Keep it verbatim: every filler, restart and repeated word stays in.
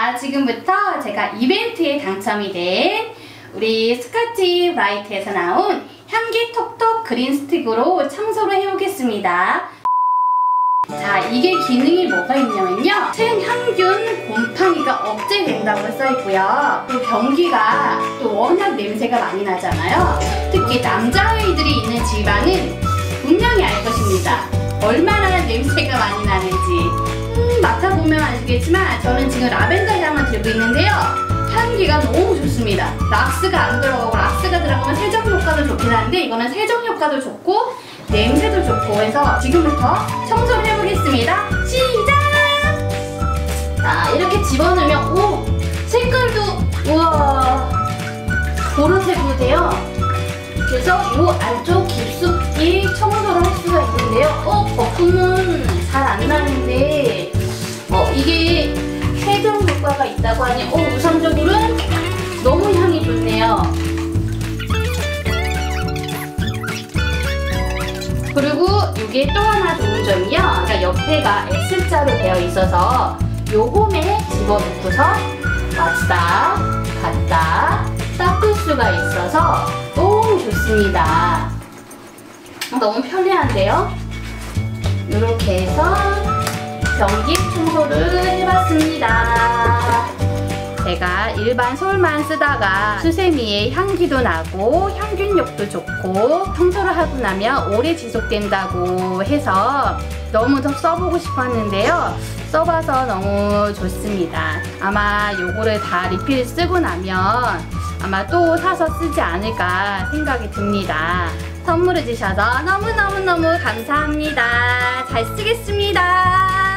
자, 지금부터 제가 이벤트에 당첨이 된 우리 스카치 브라이트에서 나온 향기 톡톡 그린 스틱으로 청소를 해보겠습니다. 자, 이게 기능이 뭐가 있냐면요, 생향균 곰팡이가 억제된다고 써있고요, 또 변기가 또 워낙 냄새가 많이 나잖아요. 특히 남자아이들이 있는 집안은 분명히 알 것입니다. 얼마나 냄새가 많이 나는지. 음, 맡아보면 아시겠지만 저는 지금 라벤더 향을 들고 있는데요, 향기가 너무 좋습니다. 락스가 안 들어가고, 락스가 들어가면 세정 효과도 좋긴 한데 이거는 세정 효과도 좋고 냄새도 좋고 해서 지금부터 청소를 해보겠습니다. 시작! 자, 이렇게 집어넣으면, 오! 색깔도, 우와, 보라색으로 돼요. 그래서 이 안쪽 깊숙이 청소를 할 수가 있는데요. 어? 거품은 잘 안 나는데 어, 이게 세정 효과가 있다고 하니 어, 우선적으로는 너무 향이 좋네요. 그리고 이게 또 하나 좋은 점이요, 그러니까 옆에가 S자로 되어 있어서 요 홈에 집어넣고서 왔다 갔다 닦을 수가 있어서 너무 좋습니다. 너무 편리한데요? 이렇게 해서 변기 청소를 해봤습니다. 제가 일반 솔만 쓰다가 수세미의 향기도 나고 향균력도 좋고 청소를 하고 나면 오래 지속된다고 해서 너무 더 써보고 싶었는데요, 써봐서 너무 좋습니다. 아마 요거를 다 리필 쓰고 나면 아마 또 사서 쓰지 않을까 생각이 듭니다. 선물해 주셔서 너무너무너무 감사합니다. 잘 쓰겠습니다.